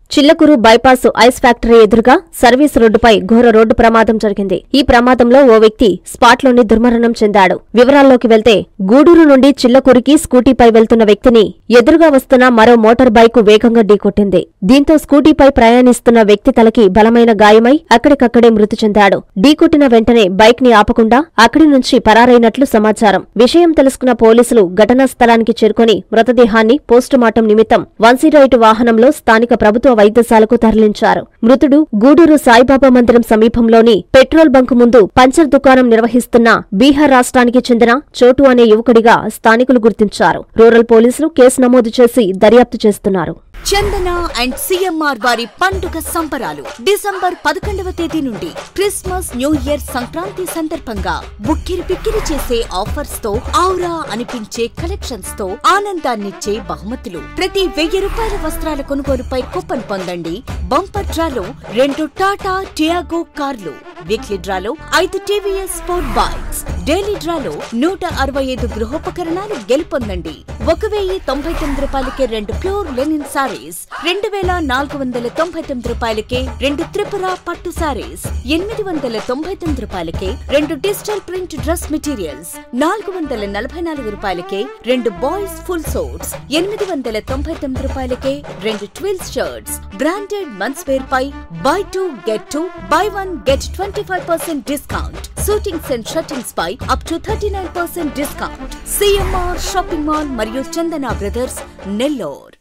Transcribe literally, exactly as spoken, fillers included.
Chillakur bypass ice factory ఎదురుగా service రోడ్డుపై ఘోర రోడ్డు ప్రమాదం జరిగింది. ఈ ప్రమాదంలో ఓ వ్యక్తి స్పాట్లోనే దుర్మరణం చెందాడు. వివరాల్లోకి వెళ్తే గూడూరు నుండి చిల్లకూరుకి స్కూటీపై వెళ్తున్న వ్యక్తిని ఎదురుగా వస్తున్న మరో మోటార్ బైక్ వేగంగా ఢీకొట్టింది. దీంతో స్కూటీపై ప్రయాణిస్తున్న వ్యక్తి తలకి బలమైన గాయమై అక్కడికక్కడే మృతి చెందాడు. ఢీకొట్టిన వెంటనే బైక్ ని ఆపకుండా అక్కడి నుంచి పరారైనట్లు సమాచారం. విషయం తెలుసుకున్న పోలీసులు ఘటనా స్థలానికి చేరుకుని మృతదేహాన్ని పోస్టుమార్టం నిమిత్తం వన్ జీరో ఎయిట్ వాహనంలో స్థానిక ప్రభుత్వ వైద్యశాలకు తరలించారు. మృతుడు గూడూరు సాయిబాబా మందిరం సమీపంలోని పెట్రోల్ బంకు ముందు పంచర్ దుకాణం నిర్వహిస్తున్న బీహార్ రాష్ట్రానికి చెందిన చోటు అనే యువకుడిగా స్థానికులు గుర్తించారు. రూరల్ పోలీసులు కేసు నమోదు చేసి దర్యాప్తు చేస్తున్నారు. చందన అండ్ సిఎంఆర్ వారి పండుగ సంబరాలు డిసెంబర్ పదకొండవ తేదీ నుండి క్రిస్మస్ న్యూ ఇయర్ సంక్రాంతి సందర్భంగా బుక్కిరి పిక్కిరి చేసే ఆఫర్స్ తో ఔరా అనిపించే కలెక్షన్స్ తో ఆనందాన్నిచ్చే బహుమతులు. ప్రతి వెయ్యి రూపాయల వస్త్రాల కొనుగోలుపై కూపన్ పొందండి. బంపర్ డ్రాలో రెండు టాటా టియాగో కార్లు, వీక్లీ డ్రాలో ఐదు టీవీఎస్ స్పోర్ట్ బైక్స్, డైలీ డ్రాలో నూట అరవై ఐదు గృహోపకరణాలు గెలుపొందండి. ఒక వెయ్యి తొంభై తొమ్మిది రూపాయలకే రెండు ప్యూర్ లెనిన్ సారీస్, రెండు వేల నాలుగు వందల తొంభై తొమ్మిది రూపాయలకే రెండు త్రిపుర పట్టు సారీస్, ఎనిమిది వందల తొంభై తొమ్మిది రూపాయలకే రెండు డిజిటల్ ప్రింట్ డ్రెస్ మెటీరియల్స్, నాలుగు వందల నలభై నాలుగు రూపాయలకే రెండు బాయ్స్ ఫుల్ సోట్స్, ఎనిమిది వందల తొంభై తొమ్మిది రూపాయలకే రెండు twills shirts. Branded men's wear పై buy two get two, buy one get twenty five percent discount. Suitings and shirtings పై up to thirty nine percent discount. CMR shopping mall మరియు చందన బ్రదర్స్, నెల్లూరు.